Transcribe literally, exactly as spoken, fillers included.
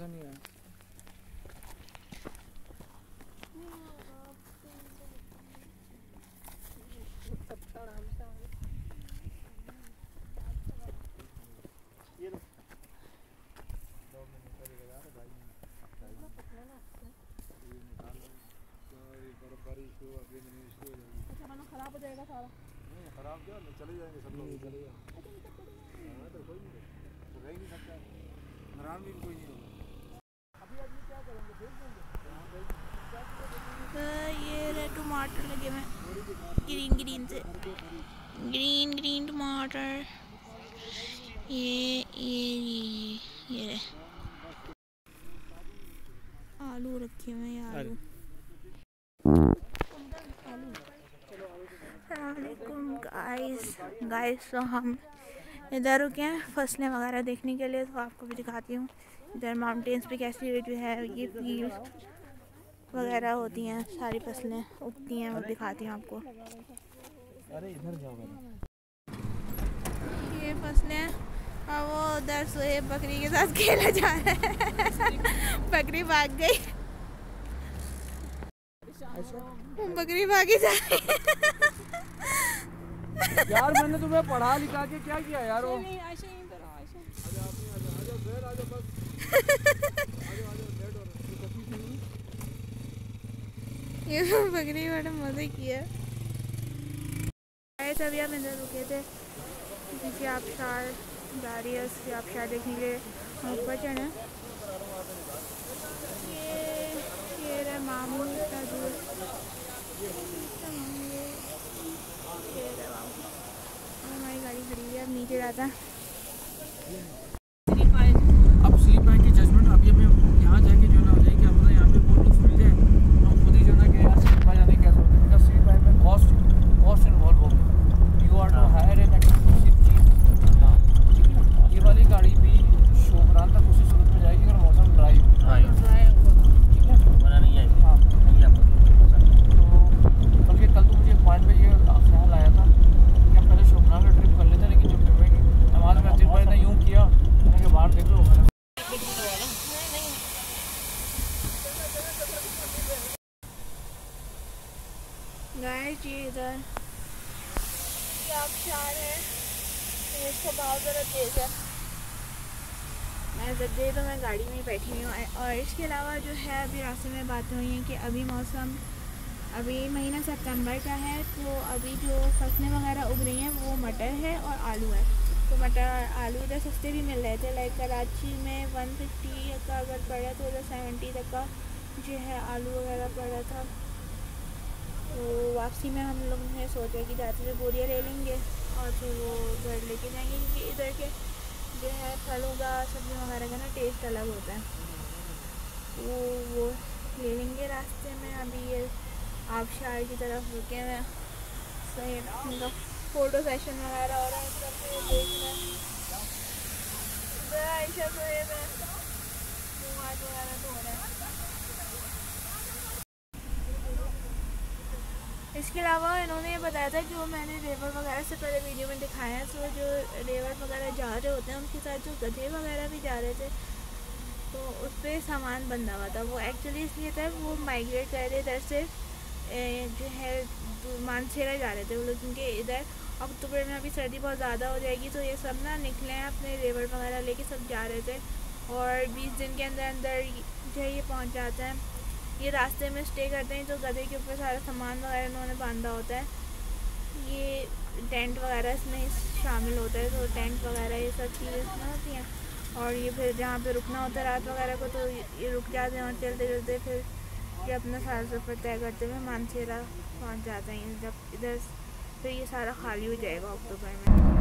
ऐसा नहीं है। खराब हो जाएगा सारा। नहीं खराब क्या, चले जाएंगे सब लोग, चले जाएंगे। तो कोई नहीं रह ही नहीं सकता, नाराज भी कोई नहीं होगा। अभी अभी क्या करेंगे, भेज देंगे। ये रहे टमाटर लगे हुए ग्रीन ग्रीन से, ग्रीन ग्रीन टमाटर। ये ये ये ये रहे आलू रखे हुए हैं, आलू। अस्सलामुअलैकुम गाइस गाइस तो हम इधर रुके हैं फसलें वगैरह देखने के लिए, तो आपको भी दिखाती हूँ इधर माउंटेन्स पे कैसी जो है ये फील्ड वगैरह होती हैं, सारी फसलें उगती हैं, वो दिखाती हूँ आपको। अरे इधर जाओ, ये फसलें, और वो उधर सोए बकरी के साथ खेला जा रहा है। बकरी भाग गई, बकरी भागी जा रही है। यार मैंने तुम्हें पढ़ा लिखा के क्या किया यार, वो ये बकरी बड़ा मजे किया। तभी हम इधर रुके थे क्योंकि आबशार जा रही है, उसकी आबशार देखने के ऊपर चढ़े। ये ये रहा मामू का दूध, हमारी गाड़ी खड़ी है, अब नीचे जाता है। अब सी बैंक की जजमेंट अभी हमें यहाँ जाके जो ना हो जाए कि अपना यहाँ पे वो लुत्फ मिल जाए, हम खुद ही जो ना कि यार सी बैंक जाने कैसे होते हैं, बिकॉज सी बैंक में कॉस्ट कॉस्ट इन्वॉल्व हो गई। You are to higher an expensive चीज। हाँ ठीक है, ये वाली गाड़ी भी शोकरान तक उसी सूरत में जाएगी अगर मौसम ड्राई ड्राई ठीक है, बना नहीं आएगी। हाँ नहीं आपको तो बल्कि कल तो मुझे एक पॉइंट पे ये ख्याल आया था कि हम पहले शोकरान का ट्रिप कर लेते, लेकिन जब जुम्मे की नमाज में अतीक भाई ने यूँ किया कि बाहर देख लो मैंने गाइस ये इधर आबशार है, इसका भाव ज़रा तेज़ है। मैं जब तो मैं गाड़ी में ही बैठी हुई हूँ। और इसके अलावा जो है अभी रास्ते में बातें हुई हैं कि अभी मौसम, अभी महीना सितंबर का है, तो अभी जो फसलें वगैरह उग रही हैं वो मटर है और आलू है। तो मटर और आलू इधर सस्ते भी मिल रहे थे, लाइक कराची में वन फिफ्टी का अगर पड़ा तो उधर सेवेंटी तक का जो है आलू वगैरह पड़ रहा था। तो वापसी में हम लोग ने सोचा कि जाते हुए बोरियाँ ले लेंगे और फिर वो घर लेके जाएंगे, क्योंकि इधर के जो है फलों का, सब्जी वगैरह का ना टेस्ट अलग होता है, वो वो ले लेंगे रास्ते में। अभी ये आबशार की तरफ रुके हुए हैं, सही उनका फ़ोटो सेशन वगैरह हो रहा है, सब देखना इधर आयशा सोएब है, मुँह हाथ वगैरह धो रहे हैं। इसके अलावा इन्होंने ये बताया था कि वो मैंने रेवर वगैरह से पहले वीडियो में दिखाया है, तो जो रेवर वगैरह जा रहे होते हैं उनके साथ जो गधे वगैरह भी जा रहे थे, तो उस पर सामान बंधा हुआ था। वो एक्चुअली इसलिए था वो माइग्रेट कर रहे इधर से जो है मानसेरा जा रहे थे वो लोग, क्योंकि इधर अक्टूबर में अभी सर्दी बहुत ज़्यादा हो जाएगी, तो ये सब ना निकले हैं अपने रेवर वगैरह लेके, सब जा रहे थे। और बीस दिन के अंदर अंदर जो है ये पहुँच जाते हैं। ये रास्ते में स्टे करते हैं, तो गधे के ऊपर सारा सामान वगैरह इन्होंने बांधा होता है। ये टेंट वगैरह इसमें शामिल होता है, तो टेंट वगैरह ये सब चीज़ें इसमें होती हैं। और ये फिर जहाँ पे रुकना होता है रात वगैरह को, तो ये रुक जाते हैं और चलते चलते फिर ये अपना सारा सफ़र तय करते हुए मानसेरा पहुँच जाते हैं। जब इधर फिर ये सारा खाली हो जाएगा अक्टूबर में।